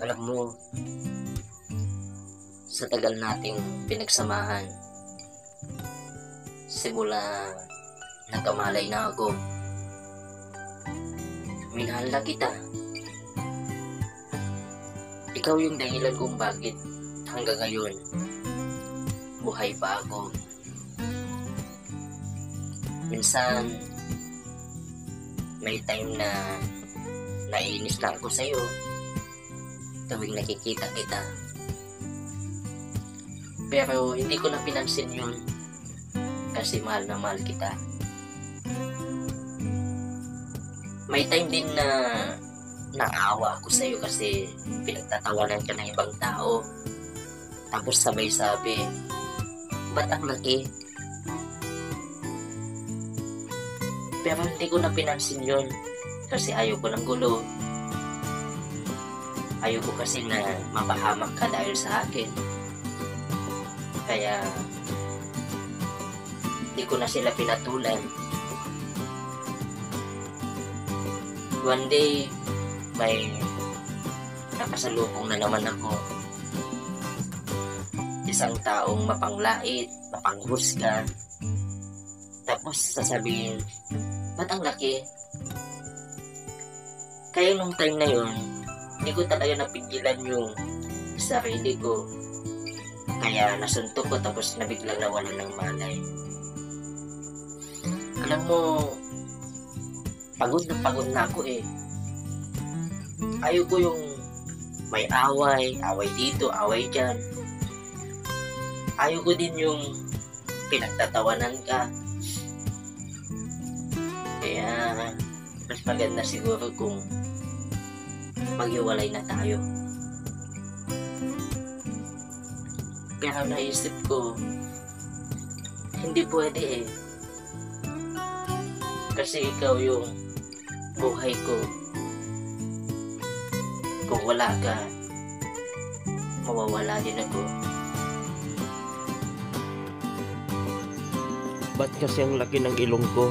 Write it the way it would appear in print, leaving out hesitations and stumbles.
Alam mo, sa tagal nating pinagsamahan, simula nagkamalay na ako, minahal na kita. Ikaw yung dahilan kung bakit hanggang ngayon buhay pa ako. Minsan may time na naiinis na ako sa'yo tuwing nakikita kita, pero hindi ko na pinansin yun kasi mahal na mahal kita. May time din na naawa ako sa'yo kasi pinagtatawanan ka ng ibang tao, tapos sabay sabi, ba't ang laki? Pero hindi ko na pinansin yun kasi ayaw ko ng gulo. Ayaw ko kasi na mapahamak ka dahil sa akin. Kaya hindi ko na sila pinatulan. One day, may nakasalubong na naman ako. Isang taong mapanglait, mapanghusga. Tapos sasabihin, ba't ang laki? Kaya nung time na yun, hindi ko talaga napigilan yung sarili ko. Kaya nasuntok ko tapos nabiglang nawalan ng malay. Alam mo, pagod na ako eh. Ayaw ko yung may away dito, away dyan. Ayaw ko din yung pinagtatawanan ka. Kaya mas maganda siguro kung maghiwalay na tayo. Pero naisip ko, hindi pwede eh. Kasi ikaw yung buhay ko. Kung wala ka, mawawala din ako. Ba't kasi ang laki ng ilong ko?